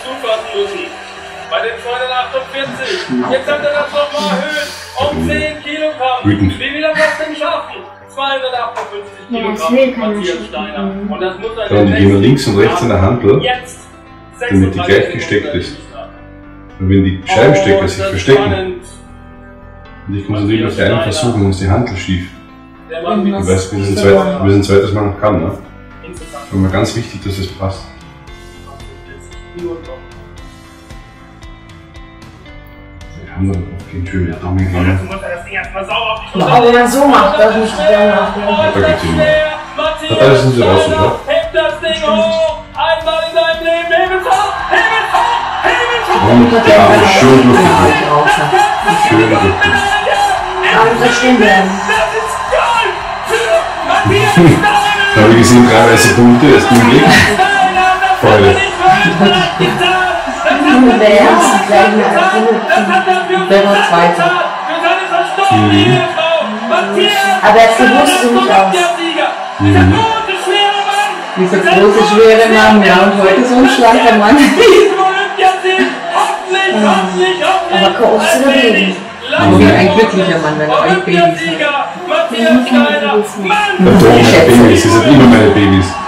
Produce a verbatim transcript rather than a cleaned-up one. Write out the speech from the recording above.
zufassen müssen. Bei den zweihundertachtundvierzig. Jetzt hat er das nochmal erhöht. Um zehn Kilogramm. Wie will er das denn schaffen? zweihundertachtundfünfzig Kilogramm. Matthias Steiner. Und das muss er dann die gehen wir links und rechts an der Handel, damit die gleich gesteckt ist. Und wenn die Scheibenstecker sich verstecken, und ich konzentriere mich auf den einen Versuch, dann ist die Handel schief. Du weißt, wie es ein zweites Mal noch kann, ne? Es ist immer ganz wichtig, dass es passt. Wir haben dann auch keinen schönen Daumen gehen. Aber wenn man so macht, darf nicht die Daumen aufgehen. Da geht's hin. Da sind sie raus, oder? Hebt das Ding hoch! Einmal in deinem Leben! Hebel's hoch! Hebel's hoch! Hebel's hoch! Und die Arme schön durchgedrückt. Schön durchgedrückt. Aber das stehen werden. Da habe ich gesehen, drei weiße Punkte, ist nur Weg. Freude. Der erste gleich mit der der war zweiter. Mhm. Aber er sieht nicht so nicht aus. Mhm. Dieser große, schwere Mann, ja, und heute so ein schlanker Mann. Aber groß zu bewegen. Wie ein glücklicher Mann, wenn er euch Babys hat. Matthias Steiner! Der Ton hat Babys, das sind immer meine Babys.